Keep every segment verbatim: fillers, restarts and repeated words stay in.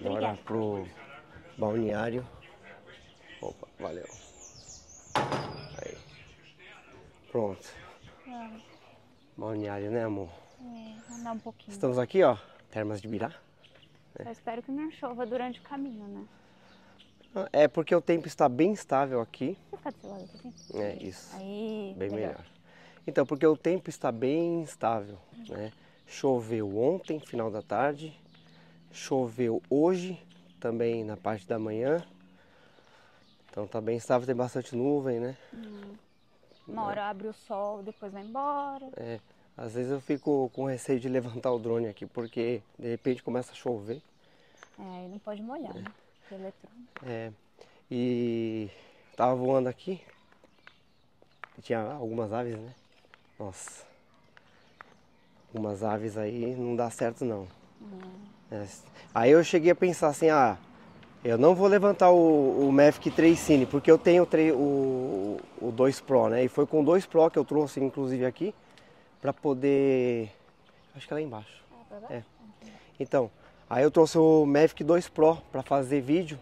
Bora pro balneário. Opa, valeu. Aí. Pronto. Vamos. Balneário, né, amor? É, andar um pouquinho. Estamos aqui, ó. Termas de Birá. Só espero que não chova durante o caminho, né? É porque o tempo está bem estável aqui. Você fica desse lado aqui, assim? É isso. Aí, Bem melhor. melhor. Então, porque o tempo está bem instável, né? Choveu ontem, final da tarde. Choveu hoje, também na parte da manhã. Então tá bem estável, tem bastante nuvem, né? Hum. Uma hora abre o sol, depois vai embora. É, às vezes eu fico com receio de levantar o drone aqui, porque de repente começa a chover. É, aí não pode molhar, né? Porque é eletrônico. É, e tava voando aqui, tinha algumas aves, né? Nossa, algumas aves aí não dá certo não. É, aí eu cheguei a pensar assim, ah, eu não vou levantar o, o Mavic três Cine, porque eu tenho o, o dois Pro, né? E foi com o dois Pro que eu trouxe, inclusive, aqui, pra poder... Acho que é lá embaixo. Ah, pra baixo? É. Então, aí eu trouxe o Mavic dois Pro pra fazer vídeo.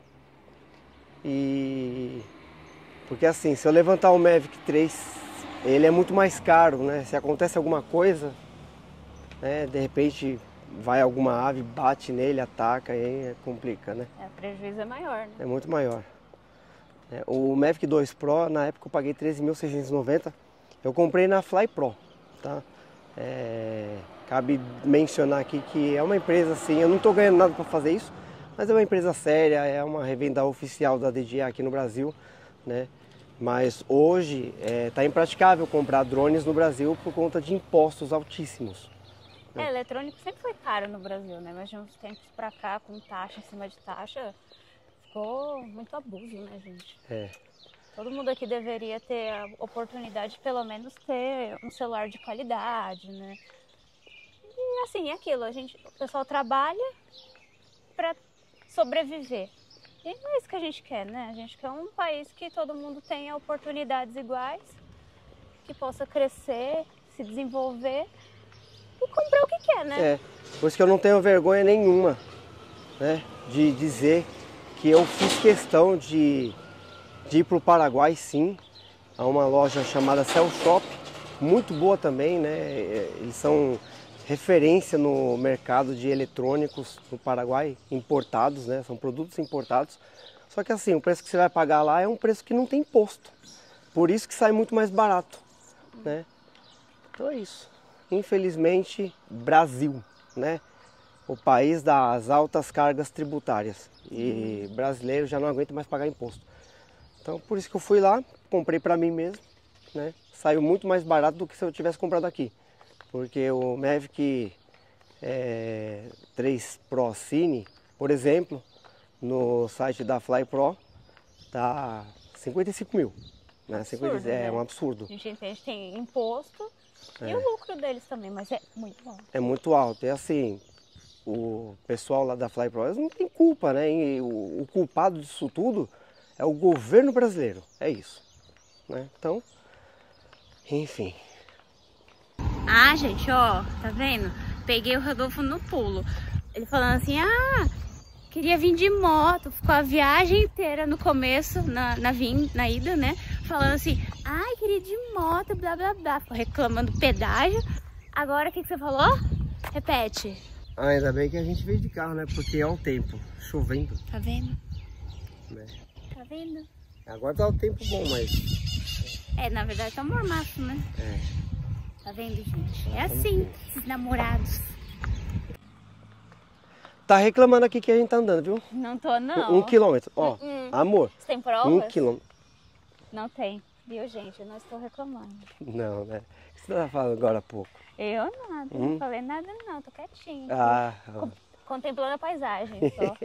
E... Porque assim, se eu levantar o Mavic três, ele é muito mais caro, né? Se acontece alguma coisa, né? De repente vai alguma ave, bate nele, ataca, aí complica, né? É, o prejuízo é maior, né? É muito maior. É, o Mavic dois Pro, na época eu paguei treze mil seiscentos e noventa. Eu comprei na Fly Pro, tá? É, cabe mencionar aqui que é uma empresa assim, eu não estou ganhando nada para fazer isso, mas é uma empresa séria, é uma revenda oficial da D J I aqui no Brasil, né? Mas hoje está impraticável comprar drones no Brasil por conta de impostos altíssimos. É, eletrônico sempre foi caro no Brasil, né? Mas de uns tempos pra cá, com taxa em cima de taxa, ficou muito abuso, né, gente? É. Todo mundo aqui deveria ter a oportunidade de pelo menos ter um celular de qualidade, né? E assim, é aquilo, a gente, o pessoal trabalha pra sobreviver. E não é isso que a gente quer, né? A gente quer um país que todo mundo tenha oportunidades iguais, que possa crescer, se desenvolver e comprar o que quer, né? É, por isso que eu não tenho vergonha nenhuma, né, de dizer que eu fiz questão de, de ir para o Paraguai, sim, a uma loja chamada Cell Shop, muito boa também, né? Eles são referência no mercado de eletrônicos no Paraguai, importados, né? São produtos importados. Só que assim, o preço que você vai pagar lá é um preço que não tem imposto, por isso que sai muito mais barato, né? Então é isso. Infelizmente, Brasil, né? O país das altas cargas tributárias. E brasileiro já não aguenta mais pagar imposto. Então, por isso que eu fui lá, comprei para mim mesmo, né? Saiu muito mais barato do que se eu tivesse comprado aqui. Porque o Mavic é, três Pro Cine, por exemplo, no site da Fly Pro, tá cinquenta e cinco mil. Né? Absurdo, cinquenta, é né? um absurdo. A gente entende que tem imposto É. e o lucro deles também, mas é muito alto. É muito alto. E assim, o pessoal lá da Fly Pro eles não tem culpa, né? E o, o culpado disso tudo é o governo brasileiro. É isso. Né? Então, enfim. Ah, gente, ó, tá vendo? Peguei o Rodolfo no pulo. Ele falando assim, ah, queria vir de moto. Ficou a viagem inteira no começo, na, na, vim, na ida, né? Falando assim, ai, queria ir de moto, blá, blá, blá. Ficou reclamando pedágio. Agora, o que, que você falou? Repete. Ah, ainda bem que a gente veio de carro, né? Porque é o tempo, chovendo. Tá vendo? Né? Tá vendo? Agora tá o tempo bom, mas... É, na verdade tá um mormaço, né? É. Tá vendo, gente? É assim, esses namorados. Tá reclamando aqui que a gente tá andando, viu? Não tô, não. Um, um quilômetro. Ó, Hum, hum. amor. Você tem provas? Um quilômetro. Não tem. Viu, gente? Eu não estou reclamando. Não, né? O que você tá falando agora há pouco? Eu nada. Hum? Não falei nada, não. Tô quietinha. Ah, Com- contemplando a paisagem só.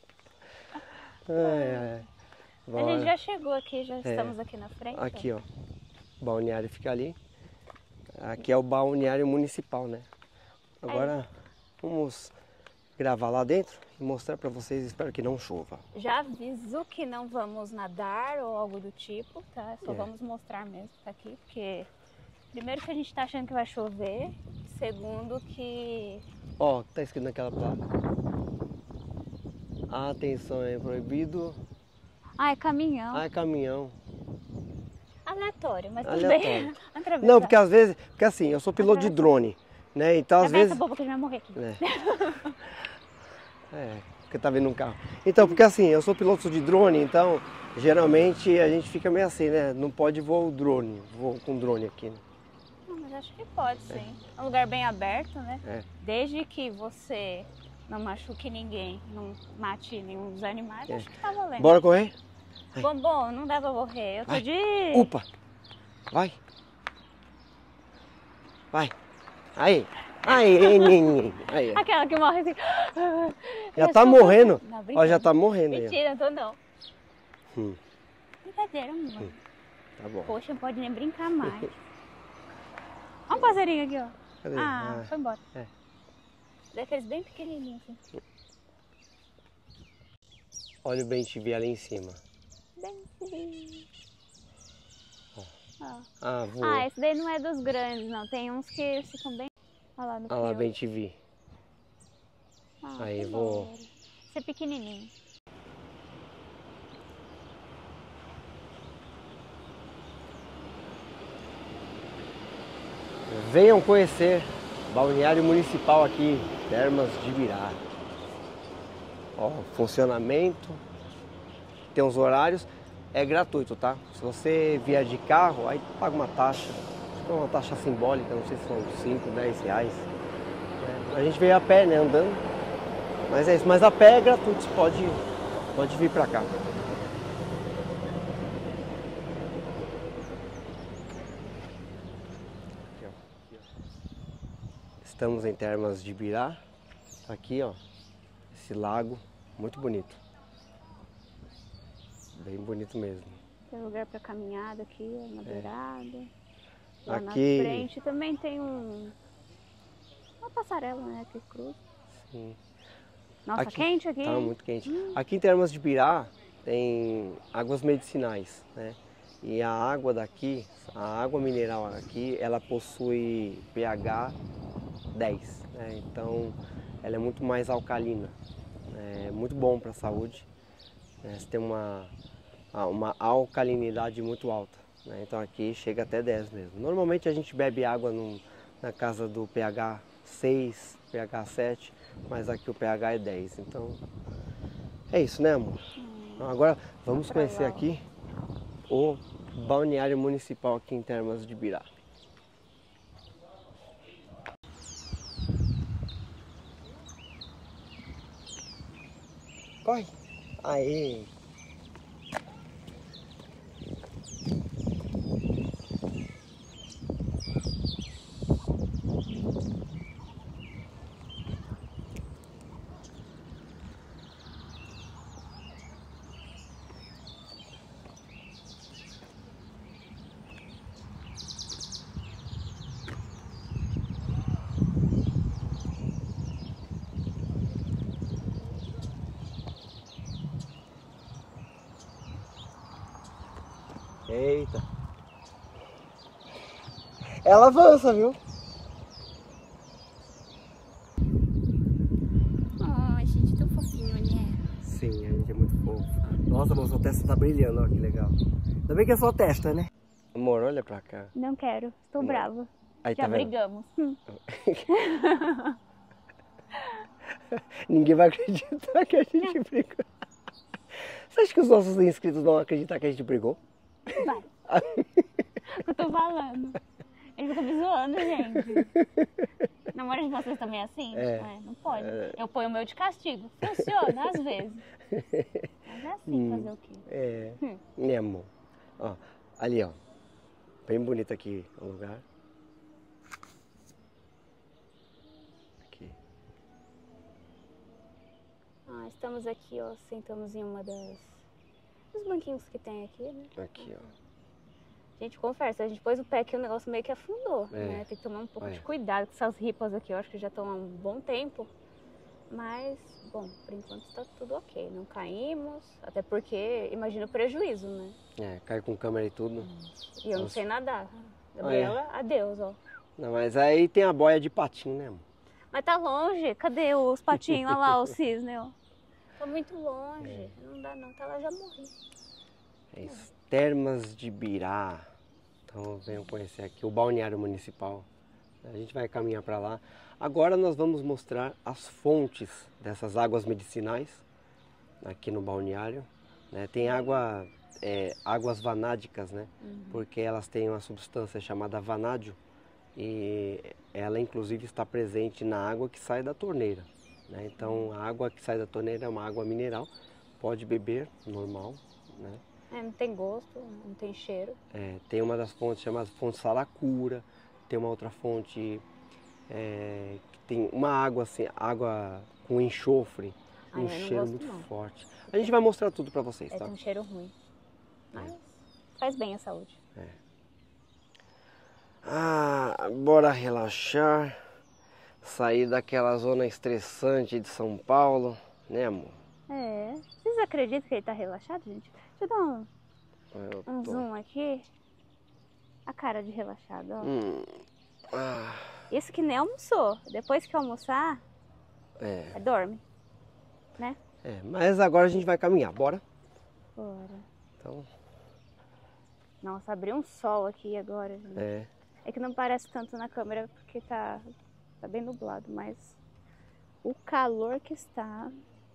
ai, ai. A gente já chegou aqui, já É. estamos aqui na frente. Aqui, ó. O balneário fica ali. Aqui é o balneário municipal, né? Agora vamos gravar lá dentro e mostrar pra vocês. Espero que não chova. Já aviso que não vamos nadar ou algo do tipo, tá? Só É. vamos mostrar mesmo que tá aqui, porque primeiro que a gente tá achando que vai chover, segundo que Ó, tá escrito naquela placa. Atenção, é proibido. Ah, é caminhão. Ah, é caminhão. Aleatório, mas tudo Aleatório. bem. Não, porque às vezes, porque assim, eu sou piloto de drone, né? Então às Atravessa vezes. essa boba que a gente vai morrer aqui. É. É, porque tá vendo um carro. Então, porque assim, eu sou piloto de drone, então geralmente a gente fica meio assim, né? Não pode voar o drone, vou com drone aqui, né? Não, mas acho que pode sim. É um lugar bem aberto, né? É. Desde que você não machuque ninguém, não mate nenhum dos animais, É. acho que tá valendo. Bora correr? Bom, bom, não dá pra morrer. Eu tô Vai. de... Upa! Vai! Vai! Aí! Aí, neném! Aí. Aquela que morre assim. Já tá morrendo. Não, Ó, já tá morrendo aí. ó. Mentira, não tô não. Hum, Brincadeira, amor. tá bom. Poxa, não pode nem brincar mais. Olha um passarinho aqui, ó. Cadê? Ah, Ah, foi embora. é. Daqueles bem pequenininhos assim. Olha o bem te vi ali em cima. Bem pequenininho. Ó. Ah, voou. Ah, esse daí não é dos grandes, não. Tem uns que ficam bem... Olha lá no Ah lá, fio. bem te vi. Ah, Aí, que voou. bom. Esse é pequenininho. Venham conhecer balneário municipal aqui, Termas de Ibirá. Ó, funcionamento, tem uns horários, é gratuito, tá? Se você vier de carro, aí paga uma taxa, acho que é uma taxa simbólica, não sei se são cinco, dez reais. É, a gente veio a pé, né, andando, mas é isso, mas a pé é gratuito, você pode, pode vir pra cá. Estamos em Termas de Ibirá, aqui ó, esse lago, muito bonito, bem bonito mesmo. Tem lugar para caminhada aqui, ó, na beirada. Lá Aqui- na frente também tem um... uma passarela, né, que cruza. Sim. Nossa, Aqui- quente aqui. Tá hein? muito quente. Aqui em Termas de Ibirá tem águas medicinais, né? E a água daqui, a água mineral aqui, ela possui pH dez, né? Então ela é muito mais alcalina, é muito bom para a saúde, né? Você tem uma, uma alcalinidade muito alta, né? Então aqui chega até dez mesmo. Normalmente a gente bebe água num, na casa do pH seis, pH sete, mas aqui o pH é dez, então é isso, né, amor? Então, agora vamos Pra conhecer lá, ó. aqui o balneário municipal aqui em Termas de Ibirá. Corre! Aê! Eita! Ela avança, viu? Ai, gente, tão fofinho, né? Sim, a gente é muito fofo. Nossa, amor, sua testa tá brilhando, ó, que legal. Ainda bem que é sua testa, né? Amor, olha pra cá. Não quero, estou Amor. brava. Aí, Já tá vendo? brigamos. Hum. Ninguém vai acreditar que a gente brigou. Você acha que os nossos inscritos vão acreditar que a gente brigou? Vai. Eu tô falando. Ele fica me zoando, gente. Namoro de vocês também é assim? É. Não pode. Eu ponho o meu de castigo. Funciona, às vezes. Mas é assim, Hum. fazer o quê? É, Hum. né, amor? Ó, ali, ó. Bem bonito aqui o lugar. Aqui. Ah, estamos aqui, ó. Sentamos em uma das... dos banquinhos que tem aqui, né? Aqui, ó. Gente, confesso, a gente pôs o pé aqui, o negócio meio que afundou, É. né? Tem que tomar um pouco Olha. de cuidado com essas ripas aqui. Eu acho que já estão há um bom tempo. Mas, bom, por enquanto está tudo ok. Não caímos, até porque imagina o prejuízo, né? É, cai com câmera e tudo. E eu não Nossa. sei nadar. Gabriela, adeus, ó. Não, mas aí tem a boia de patinho, né, amor? Mas tá longe. Cadê os patinhos? Olha lá o cisne, ó. Tô muito longe, é. Não dá não, tá lá já morri. É isso. Termas de Birá. Então venham conhecer aqui o balneário municipal. A gente vai caminhar para lá. Agora nós vamos mostrar as fontes dessas águas medicinais aqui no balneário. Né? Tem água, é, águas vanádicas, né? Uhum. Porque elas têm uma substância chamada vanádio e ela inclusive está presente na água que sai da torneira. Né? Então a água que sai da torneira é uma água mineral, pode beber normal. Né? É, não tem gosto, não tem cheiro. É, tem uma das fontes chamada fonte Saracura, tem uma outra fonte é, que tem uma água assim, água com enxofre, um Ai, cheiro gosto, muito não. forte. A gente vai mostrar tudo para vocês, é, tá? Tem um cheiro ruim, mas é. faz bem à saúde. É. Ah, bora relaxar, sair daquela zona estressante de São Paulo, né, amor? É, vocês acreditam que ele tá relaxado, gente? Deixa eu dar um, um zoom aqui. A cara de relaxado, ó. Hum. Ah. Esse que nem almoçou. Depois que almoçar, é. é, dorme, né? É, mas agora a gente vai caminhar, bora? Bora. Então... Nossa, abriu um sol aqui agora, gente. É. É que não parece tanto na câmera porque tá, tá bem nublado, mas o calor que está...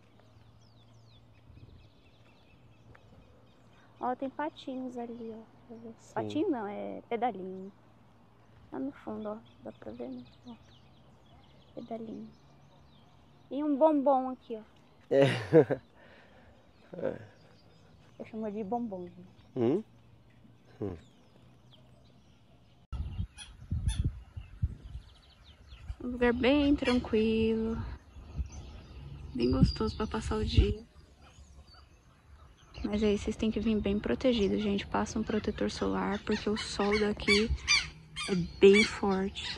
Ó, tem patinhos ali, ó. Patinho não, é pedalinho. Lá no fundo, ó. Dá pra ver, né? Ó. Pedalinho. E um bombom aqui, ó. É. Eu chamo de bombom. Hum? Hum. Um lugar bem tranquilo. Bem gostoso pra passar o dia. Mas aí vocês têm que vir bem protegidos, gente. Passa um protetor solar, porque o sol daqui é bem forte.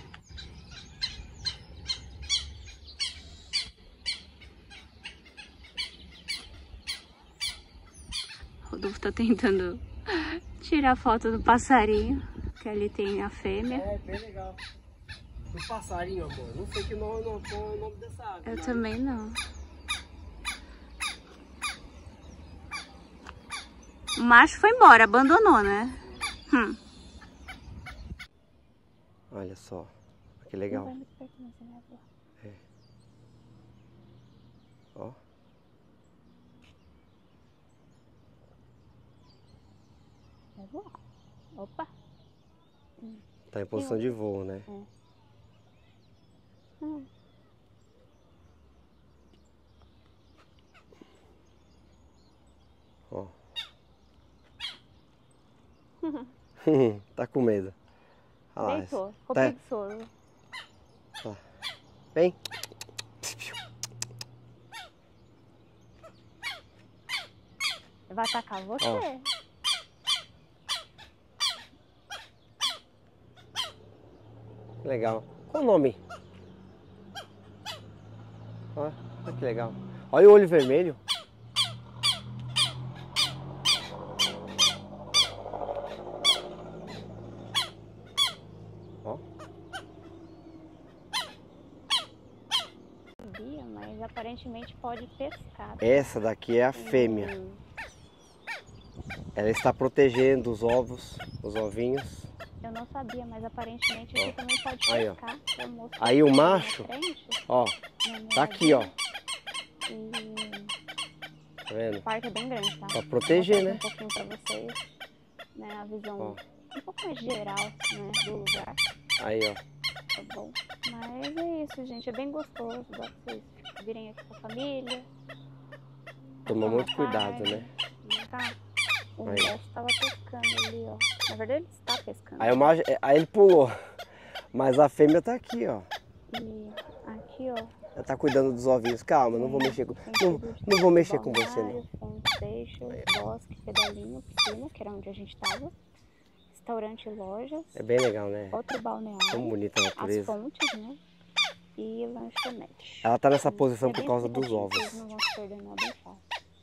O Rodolfo tá tentando tirar foto do passarinho, que ali tem a fêmea. É, bem legal. O passarinho, amor. Não sei que nome, não, qual é o nome dessa ave. Eu mas... também não. O macho foi embora, abandonou, né? Hum. Olha só, que legal. É. Ó. Opa. Tá em posição de voo, né? É. Hum. Ó. Tá com medo. Ah, Deitou, ficou tá... preguiçoso. Tá. Vem. Vai atacar você. Ó. Legal. Qual o nome? Ó, olha que legal. Olha o olho vermelho. Ó. Sabia, mas aparentemente pode pescar. Essa daqui é a fêmea. Hum. Ela está protegendo os ovos, os ovinhos. Eu não sabia, mas aparentemente aqui também pode Aí, pescar. Ó. Aí o macho, ó, tá aqui, ó. E... Tá vendo? O parque é bem grande, tá? Pra proteger, né? Um pouquinho pra vocês, né? A visão Ó. um pouco mais geral, né? Do lugar. Aí, ó. Tá bom. Mas é isso, gente. É bem gostoso. Dá pra vocês virem aqui com a família. Toma muito cuidado, né? Tá? O Aí. moço tava pescando ali, ó. Na verdade, ele está pescando. Aí, o macho, aí ele pulou. Mas a fêmea tá aqui, ó. E aqui, ó. Ela tá cuidando dos ovinhos. Calma, não vou mexer com... Não, não vou mexer com você, não. Seixas, bosque, pedalinho, piscina, que era onde a gente tava. Restaurante, lojas. É bem legal, né? Outro balneário. Tão bonita a natureza. As fontes, né? E lanchonete. Ela tá nessa posição é por causa dos aplicativo, ovos. Vocês não vão se perder nada, bem fácil.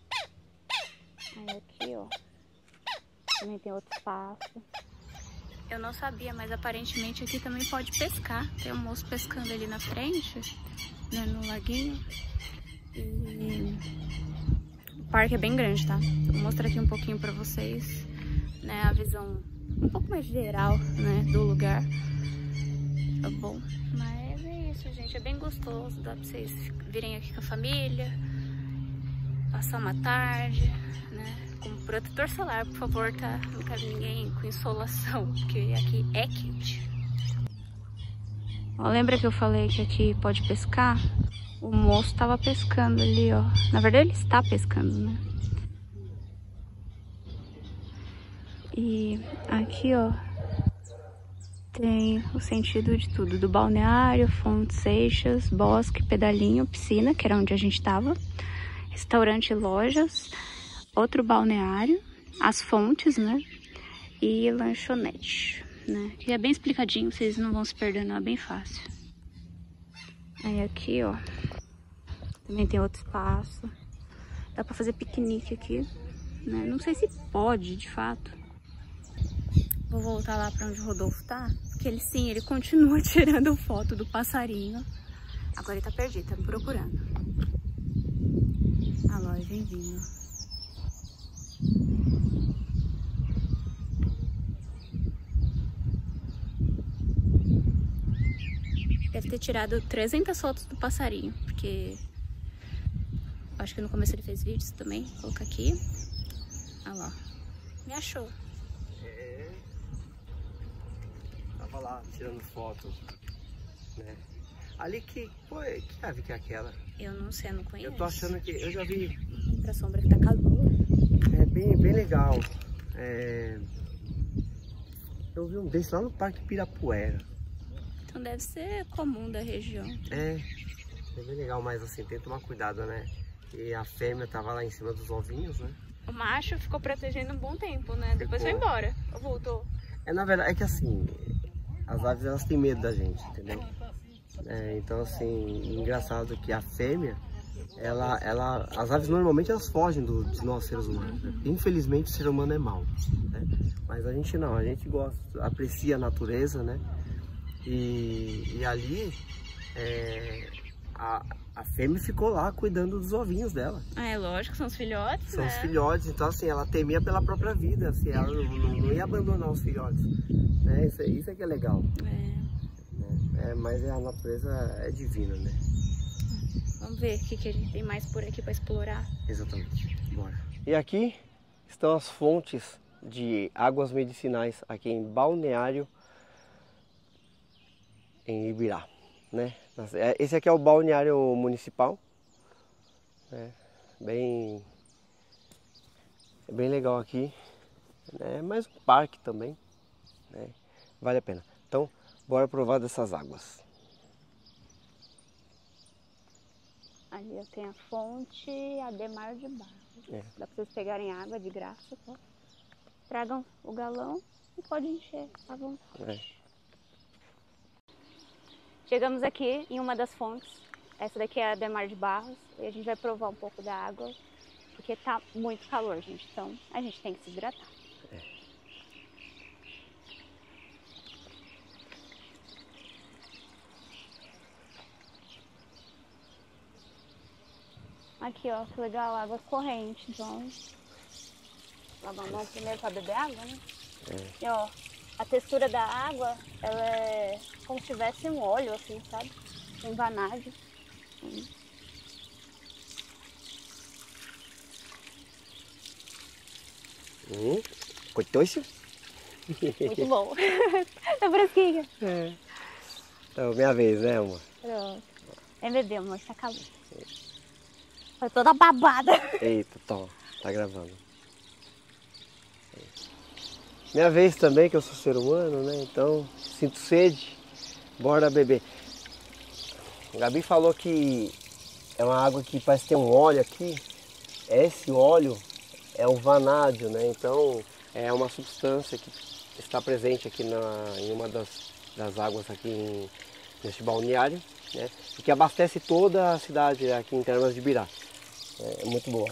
Aí aqui, ó. Também tem outro espaço. Eu não sabia, mas aparentemente aqui também pode pescar. Tem um moço pescando ali na frente, né, no laguinho. E parque é bem grande, tá? Vou mostrar aqui um pouquinho pra vocês, né, a visão um pouco mais geral, né, do lugar. Tá bom? Mas é isso, gente. É bem gostoso. Dá pra vocês virem aqui com a família, passar uma tarde, né? Com protetor solar, por favor, tá? Não quero ninguém com insolação, porque aqui é quente. Ó, lembra que eu falei que aqui pode pescar? O moço tava pescando ali, ó. Na verdade, ele está pescando, né? E aqui, ó, tem o sentido de tudo. Do balneário, Fontes Seixas, bosque, pedalinho, piscina, que era onde a gente tava. Restaurante e lojas. Outro balneário. As fontes, né? E lanchonete, né? E é bem explicadinho, vocês não vão se perder não, é bem fácil. Aí aqui, ó, também tem outro espaço. Dá pra fazer piquenique aqui, né? Não sei se pode, de fato. Vou voltar lá pra onde o Rodolfo tá, porque ele sim, ele continua tirando foto do passarinho. Agora ele tá perdido, tá me procurando. Ah lá, ele vem vindo. Deve ter tirado trezentas fotos do passarinho, porque acho que no começo ele fez vídeos também. Vou colocar aqui. Ah lá, me achou. É. Tava lá tirando fotos, né? Ali que, pô, que ave que é aquela? Eu não sei, eu não conheço. Eu tô achando que, eu já vi. Pra sombra que tá calor. É bem, bem legal. É... Eu vi um desses lá no Parque Pirapuera. Então deve ser comum da região. É, é bem legal, mas assim, tem que tomar cuidado, né? E a fêmea tava lá em cima dos ovinhos, né? O macho ficou protegendo um bom tempo, né? Depois foi embora. Ou voltou. É, na verdade, é que assim, as aves elas têm medo da gente, entendeu? É, então assim, engraçado que a fêmea, ela, ela, as aves normalmente elas fogem do, de nós seres humanos, né? Infelizmente o ser humano é mau, né? Mas a gente não, a gente gosta, aprecia a natureza, né? E, e ali, é, a, a fêmea ficou lá cuidando dos ovinhos dela. Ah, é lógico, são os filhotes, São né? os filhotes, então assim, ela temia pela própria vida, assim, ela não, não, não ia abandonar os filhotes, né? Isso, isso é que é legal. É. É, mas a natureza é divina, né? Vamos ver o que, que ele tem mais por aqui para explorar. Exatamente, bora. E aqui estão as fontes de águas medicinais aqui em Balneário, em Ibirá, né? Esse aqui é o balneário municipal, né? Bem, é bem legal aqui, é mais um parque também, né? Vale a pena. Então, bora provar dessas águas. Ali eu tenho a fonte Ademar de Barros. É. Dá pra vocês pegarem água de graça, tá? Tragam o galão e pode encher, à vontade. É. Chegamos aqui em uma das fontes. Essa daqui é a Ademar de Barros. E a gente vai provar um pouco da água, porque tá muito calor, gente. Então a gente tem que se hidratar. É. Aqui, ó, que legal, água corrente. Então, lavar a mão primeiro pra beber água, né? É. E ó, a textura da água, ela é como se tivesse um óleo, assim, sabe? Um vanádio. Hum. Hum, gostoso? Muito bom. Tá fresquinha. É. Então, minha vez, né, amor? Pronto. Vem beber, amor, tá calor. Foi toda babada. Eita, toma, tá gravando. Minha vez também, que eu sou ser humano, né? Então, sinto sede, bora beber. A Gabi falou que é uma água que parece ter um óleo aqui. Esse óleo é o vanádio, né? Então, é uma substância que está presente aqui na, em uma das, das águas aqui em, neste balneário, né? E que abastece toda a cidade aqui em Termas de Ibirá. É muito boa.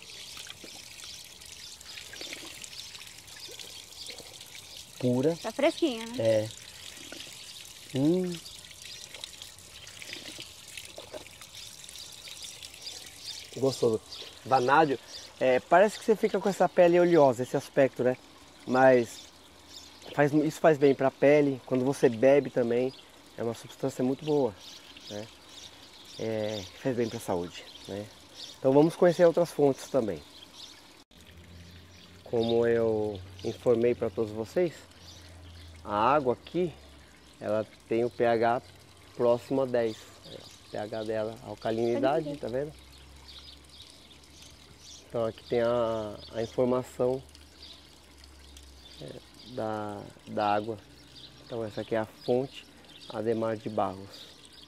Pura. Tá fresquinha, né? É. Hum. Gostoso. Vanádio, é, parece que você fica com essa pele oleosa, esse aspecto, né? Mas faz, isso faz bem para a pele. Quando você bebe também, é uma substância muito boa, né? É, faz bem para a saúde, né? Então vamos conhecer outras fontes também. Como eu informei para todos vocês, a água aqui, ela tem o pH próximo a dez. O pH dela, a alcalinidade, tá vendo? Então aqui tem a, a informação é, da, da água. Então essa aqui é a fonte Ademar de Barros.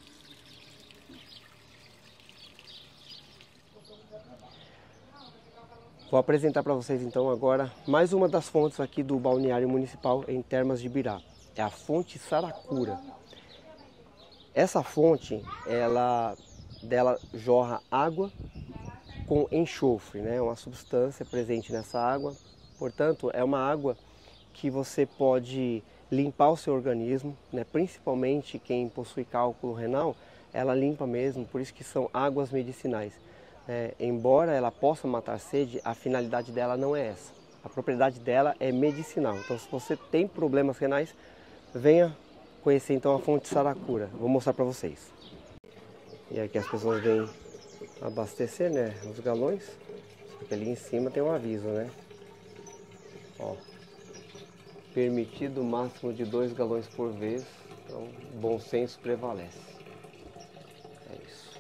Vou apresentar para vocês então agora mais uma das fontes aqui do balneário municipal em Termas de Ibirá. É a fonte Saracura. Essa fonte, ela dela jorra água com enxofre, né? Uma substância presente nessa água. Portanto, é uma água que você pode limpar o seu organismo, né? Principalmente quem possui cálculo renal, ela limpa mesmo, por isso que são águas medicinais. É, embora ela possa matar sede, a finalidade dela não é essa. A propriedade dela é medicinal. Então, se você tem problemas renais, venha conhecer então a fonte Saracura. Vou mostrar para vocês. E aqui as pessoas vêm abastecer, né, os galões. Só que ali em cima tem um aviso, né? Ó, permitido o máximo de dois galões por vez. Então, bom senso prevalece. É isso.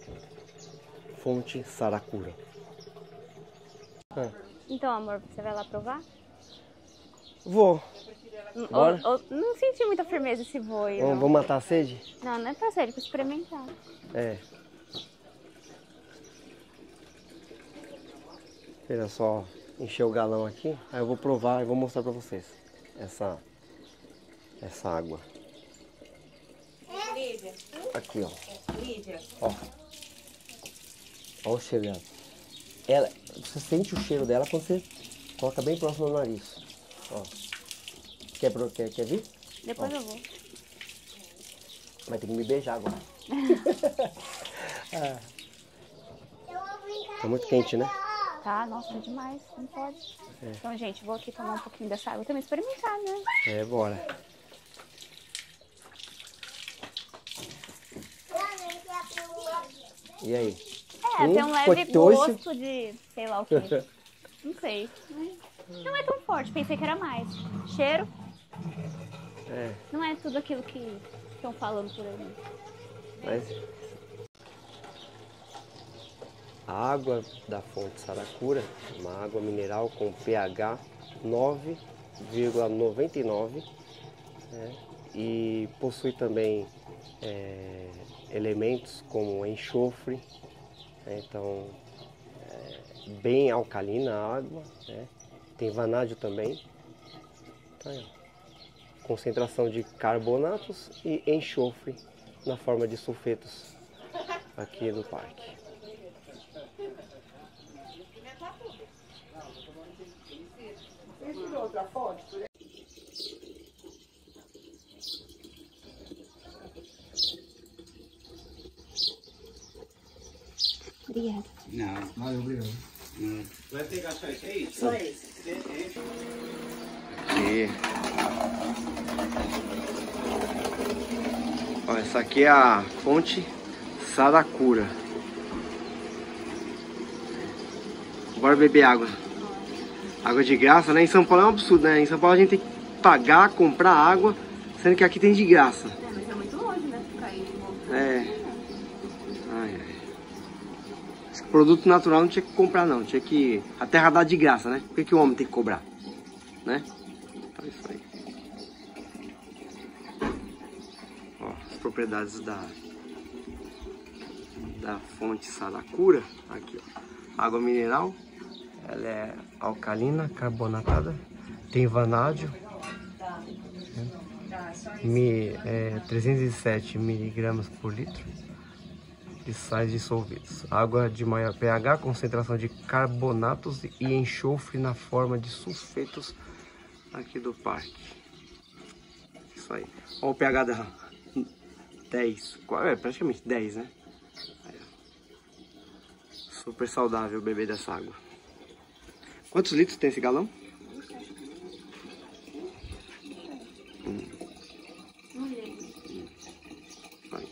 Fonte Saracura. Ah. Então, amor, você vai lá provar? Vou. Bora? Ou, ou, não senti muita firmeza esse voo. Vamos, vamos matar a sede? Não, não é pra sede, é pra experimentar. É. Olha só, encher o galão aqui, aí eu vou provar e vou mostrar pra vocês essa, essa água. Lídia. Aqui, ó. Lídia. Ó. Ó o cheiro dela. Ela, você sente o cheiro dela quando você coloca bem próximo do nariz. Ó. Quer, quer, quer vir? Depois ó. eu vou. Vai ter que me beijar agora. ah. Tá muito quente, né? Tá, nossa, demais, não pode. É. Então, gente, vou aqui tomar um pouquinho dessa água e também experimentar, né? É, bora. E aí? É, Hum, tem um leve doce. gosto de sei lá o quê. Não sei. Não é tão forte, pensei que era mais. Cheiro, É, não é tudo aquilo que estão falando por aí. mas a água da fonte Saracura, uma água mineral com pH nove vírgula noventa e nove, né, e possui também é, elementos como enxofre, né, então é, bem alcalina a água, né, tem vanádio também, tá aí, concentração de carbonatos e enxofre na forma de sulfetos aqui no parque. Outra fonte? Obrigada. Não. Valeu, obrigado. Não. Vai pegar só esse aí? Só esse. Aqui. Ó, essa aqui é a fonte Saracura. Bora beber água. Água de graça, né? Em São Paulo é um absurdo, né? Em São Paulo a gente tem que pagar, comprar água, sendo que aqui tem de graça. É, mas é muito longe, né? Ficar indo e voltando. É. Ai, ai. Esse produto natural não tinha que comprar, não. Tinha que... A terra dá de graça, né? Por que, que o homem tem que cobrar? Né? Então é isso aí. Ó, as propriedades da... da fonte Saracura. Aqui, ó. Água mineral. Ela é alcalina, carbonatada. Tem vanádio. Mi, é, trezentos e sete miligramas por litro de sais dissolvidos. Água de maior pH, concentração de carbonatos e enxofre na forma de sulfetos aqui do parque. Isso aí. Olha o pH dela. dez. É praticamente dez, né? Super saudável beber dessa água. Quantos litros tem esse galão? Hum. Vai.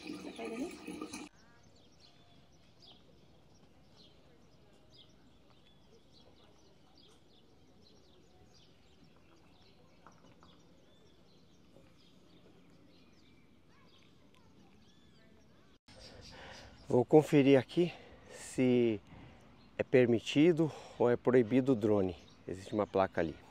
Vou conferir aqui se é permitido ou é proibido o drone. Existe uma placa ali.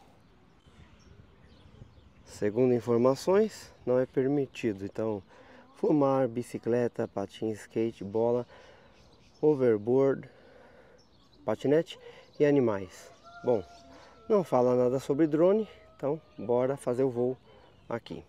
Segundo informações, não é permitido. Então, fumar, bicicleta, patins, skate, bola, overboard, patinete e animais. Bom, não fala nada sobre drone, então bora fazer o voo aqui.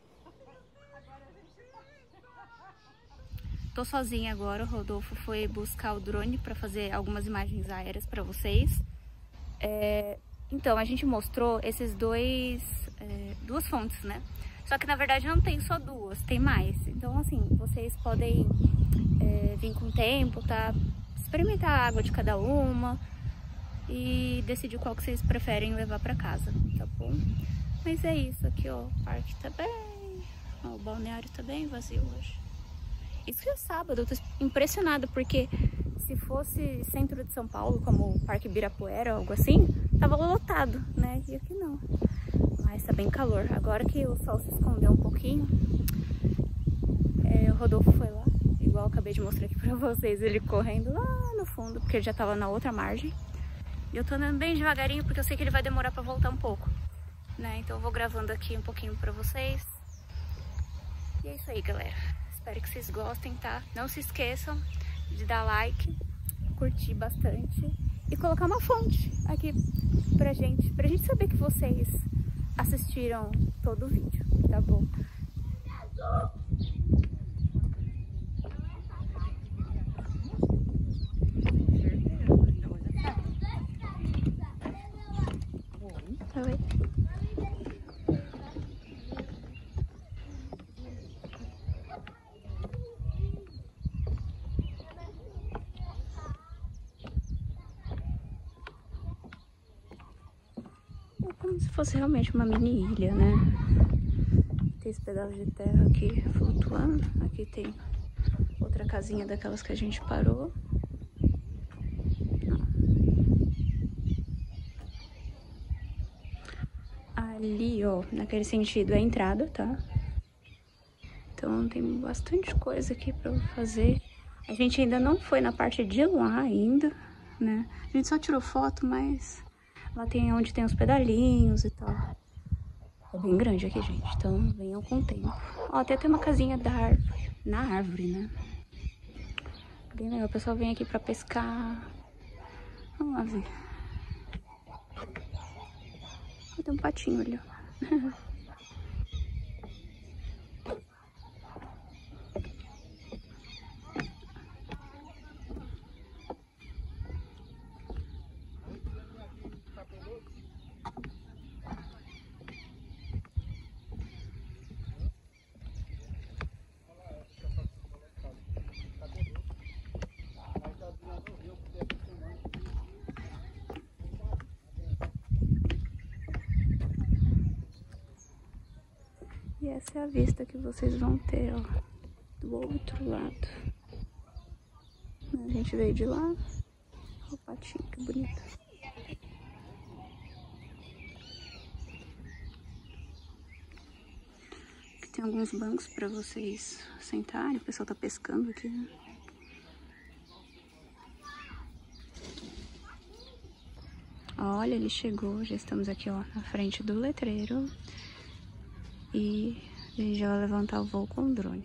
Tô sozinha agora, o Rodolfo foi buscar o drone para fazer algumas imagens aéreas para vocês. É, então, a gente mostrou esses dois, é, duas fontes, né? Só que na verdade não tem só duas, tem mais. Então, assim, vocês podem é, vir com o tempo, tá? Experimentar a água de cada uma e decidir qual que vocês preferem levar para casa, tá bom? Mas é isso aqui, ó, o parque tá bem, ó, o balneário tá bem vazio hoje. Isso é sábado, eu tô impressionada, porque se fosse centro de São Paulo, como o Parque Ibirapuera, algo assim, tava lotado, né? E aqui não. Mas tá bem calor. Agora que o sol se escondeu um pouquinho, é, o Rodolfo foi lá, igual eu acabei de mostrar aqui pra vocês, ele correndo lá no fundo, porque ele já tava na outra margem. E eu tô andando bem devagarinho, porque eu sei que ele vai demorar pra voltar um pouco, né? Então eu vou gravando aqui um pouquinho pra vocês. E é isso aí, galera. Espero que vocês gostem, tá? Não se esqueçam de dar like, curtir bastante e colocar uma fonte aqui pra gente, pra gente saber que vocês assistiram todo o vídeo, tá bom? Oi. Como se fosse realmente uma mini ilha, né? Tem esse pedaço de terra aqui flutuando. Aqui tem outra casinha daquelas que a gente parou. Ali, ó, naquele sentido é a entrada, tá? Então tem bastante coisa aqui pra fazer. A gente ainda não foi na parte de lá ainda, né? A gente só tirou foto, mas lá tem onde tem os pedalinhos e tal. É bem grande aqui, gente, então venham com o tempo. Ó, até tem uma casinha da árvore, na árvore, né? Bem legal, o pessoal vem aqui pra pescar. Vamos lá ver. Tem um patinho ali, ó. E essa é a vista que vocês vão ter, ó, do outro lado. A gente veio de lá. Olha o patinho, que bonito. Aqui tem alguns bancos para vocês sentarem. O pessoal tá pescando aqui, né? Olha, ele chegou. Já estamos aqui, ó, na frente do letreiro. E a gente já vai levantar o voo com o drone.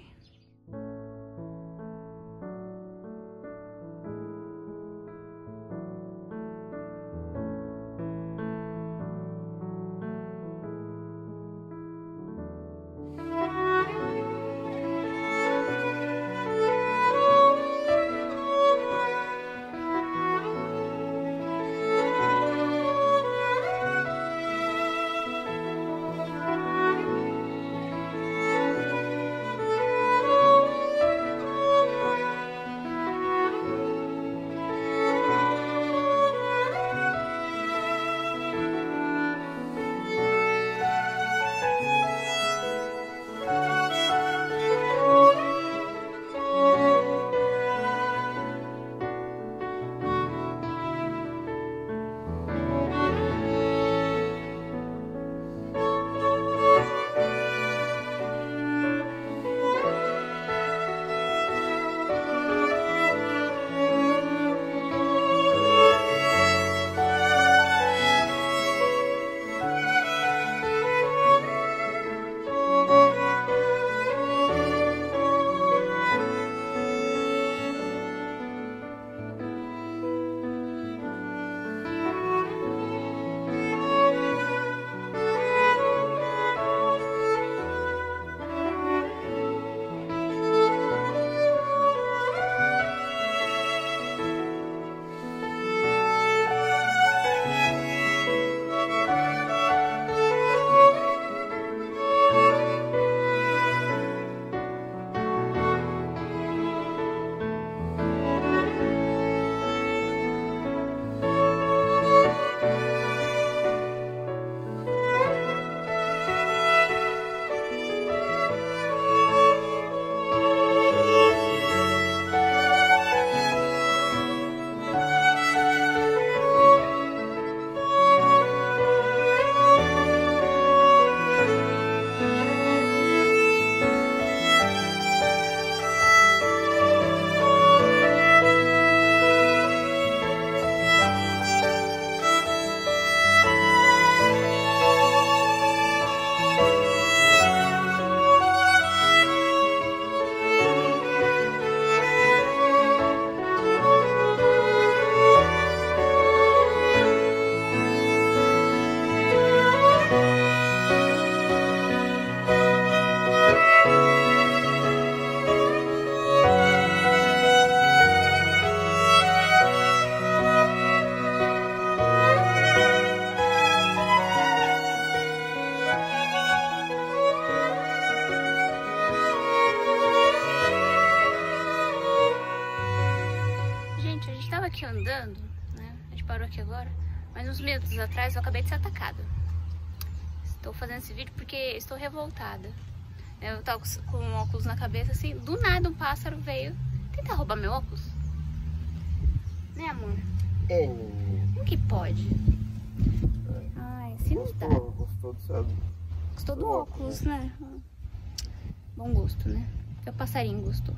tava aqui andando, né? A gente parou aqui agora, mas uns minutos atrás eu acabei de ser atacada. Estou fazendo esse vídeo porque estou revoltada. Eu tava com um óculos na cabeça, assim, do nada um pássaro veio tentar roubar meu óculos. Né, amor? É. Como que pode? Ai, assim não dá. Gostou do seu... Gostou do óculos, né? Bom gosto, né? Até o passarinho gostou.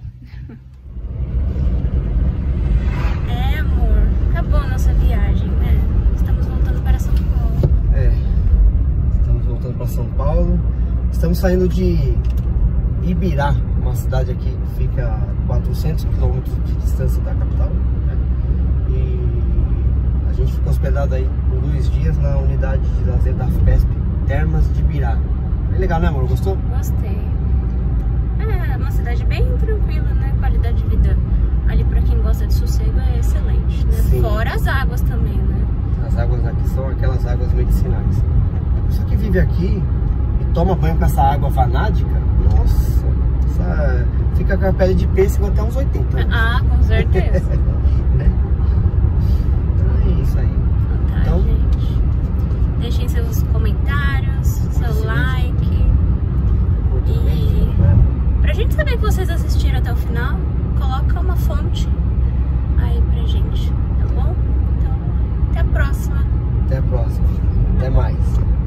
É, amor. Acabou a nossa viagem, né? Estamos voltando para São Paulo. É. Estamos voltando para São Paulo. Estamos saindo de Ibirá, uma cidade aqui que fica a quatrocentos quilômetros de distância da capital, né? E a gente ficou hospedado aí por dois dias na unidade de lazer da FESP, Termas de Ibirá. É legal, né, amor? Gostou? Gostei. É uma cidade bem tranquila, né? Qualidade de vida ali pra quem gosta de sossego é excelente, né? Sim. Fora as águas também, né? As águas aqui são aquelas águas medicinais. A pessoa que vive aqui e toma banho com essa água vanádica, nossa, essa... fica com a pele de pêssego até uns oitenta anos. Ah, com certeza. Né? Então é isso aí. Tá, Então, gente. Deixem seus comentários, seu Esse like. muito E bem, né? pra gente saber que vocês assistiram até o final, coloca uma fonte aí pra gente, tá bom? Então, até a próxima. Até a próxima. Até mais.